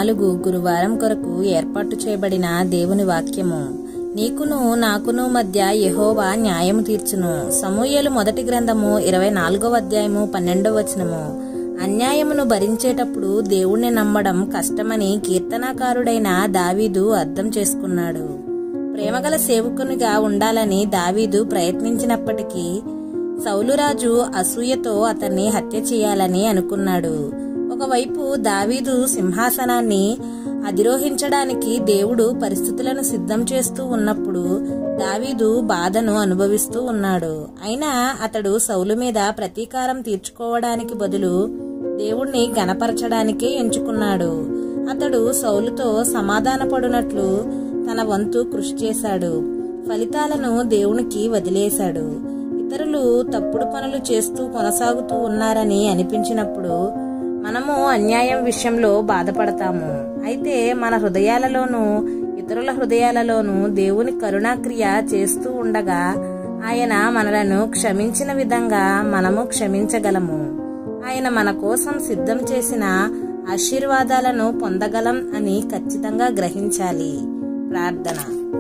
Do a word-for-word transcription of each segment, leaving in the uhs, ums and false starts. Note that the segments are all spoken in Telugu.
నాలుగు గురువారం కొరకు ఏర్పాటు చేయబడిన దేవుని వాక్యము. నీకును నాకును మధ్య యెహోవా న్యాయము తీర్చును. సమూయేలు మొదటి గ్రంథము ఇరవై నాలుగవ అధ్యాయము పన్నెండవ వచనము. అన్యాయమును భరించేటప్పుడు దేవుణ్ణి నమ్మడం కష్టమని కీర్తనాకారుడైన దావీదు అర్థం చేసుకున్నాడు. ప్రేమగల సేవకునిగా ఉండాలని దావీదు ప్రయత్నించినప్పటికీ సౌలురాజు అసూయతో అతన్ని హత్య చేయాలని అనుకున్నాడు. ఒకవైపు దావీదు సింహాసనాన్ని అధిరోహించడానికి దేవుడు పరిస్థితులను సిద్ధం చేస్తూ ఉన్నప్పుడు దావీదు బాధను అనుభవిస్తూ ఉన్నాడు. అయినా అతడు సౌలు మీద ప్రతీకారం తీర్చుకోవడానికి బదులు దేవుణ్ణి గణపరచడానికే ఎంచుకున్నాడు. అతడు సౌలుతో సమాధానపడునట్లు తన వంతు కృషి చేశాడు. ఫలితాలను దేవునికి వదిలేశాడు. ఇతరులు తప్పుడు పనులు చేస్తూ కొనసాగుతూ ఉన్నారని అనిపించినప్పుడు మనము అన్యాయం విషయంలో బాధపడతాము. అయితే మన హృదయాలలోనూ ఇతరుల హృదయాలలోనూ దేవుని కరుణాక్రియ చేస్తూ ఉండగా ఆయన మనలను క్షమించిన విధంగా మనము క్షమించగలము. ఆయన మన కోసం సిద్ధం చేసిన ఆశీర్వాదాలను పొందగలం అని ఖచ్చితంగా గ్రహించాలి. ప్రార్థన.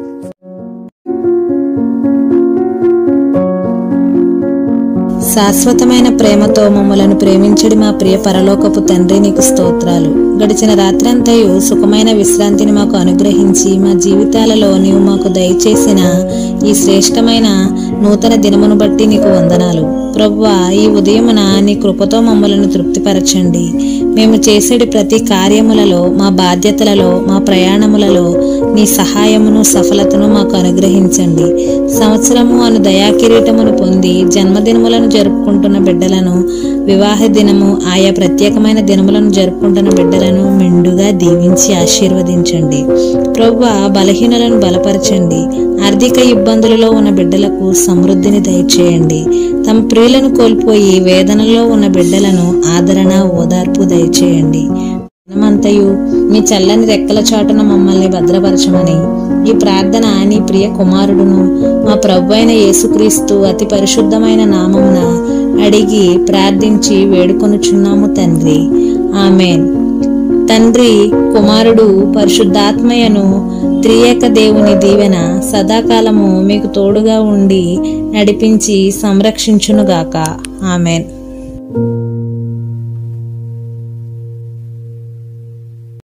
శాశ్వతమైన ప్రేమతో మమ్మలను ప్రేమించడి మా ప్రియ పరలోకపు తండ్రి, నీకు స్తోత్రాలు. గడిచిన రాత్రంతయు సుఖమైన విశ్రాంతిని మాకు అనుగ్రహించి మా జీవితాలలో నీవు మాకు దయచేసిన ఈ శ్రేష్టమైన నూతన దినమును బట్టి నీకు వందనాలు. ప్రభువా, ఈ ఉదయమున నీ కృపతో మమ్మలను తృప్తిపరచండి. మేము చేసేటి ప్రతి కార్యములలో, మా బాధ్యతలలో, మా ప్రయాణములలో నీ సహాయమును సఫలతను మాకు అనుగ్రహించండి. సంవత్సరము అను దయాకిరీటమును పొంది జన్మదినములను జరుపుకుంటున్న బిడ్డలను, వివాహ దినము, ఆయా ప్రత్యేకమైన దినములను జరుపుకుంటున్న బిడ్డలను మెండుగా దీవించి ఆశీర్వదించండి. ప్రభువా, బలహీనులను బలపరచండి. ఆర్థిక ఇబ్బందులలో ఉన్న బిడ్డలకు సమృద్ధిని దయచేయండి. తమ ప్రియులను కోల్పోయి వేదనలో ఉన్న బిడ్డలను ఆదరణ, ఓదార్పు దయచేయండి. మనమంతయు మీ చల్లని రెక్కల చాటున మమ్మల్ని భద్రపరచమని ఈ ప్రార్థన నీ ప్రియ కుమారుడును మా ప్రభు అయిన యేసుక్రీస్తు అతి పరిశుద్ధమైన నామమున అడిగి ప్రార్థించి వేడుకొనుచున్నాము తండ్రి. ఆమేన్. తండ్రి, కుమారుడు, పరిశుద్ధాత్మయను త్రియేక దేవుని దీవెన సదాకాలము మీకు తోడుగా ఉండి నడిపించి సంరక్షించునుగాక. ఆమేన్.